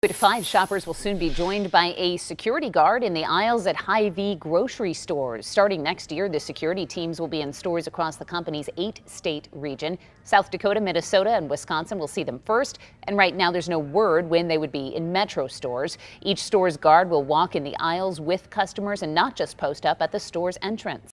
At 5, shoppers will soon be joined by a security guard in the aisles at Hy-Vee grocery stores. Starting next year, the security teams will be in stores across the company's 8-state region. South Dakota, Minnesota, and Wisconsin will see them first. And right now, there's no word when they would be in metro stores. Each store's guard will walk in the aisles with customers and not just post up at the store's entrance.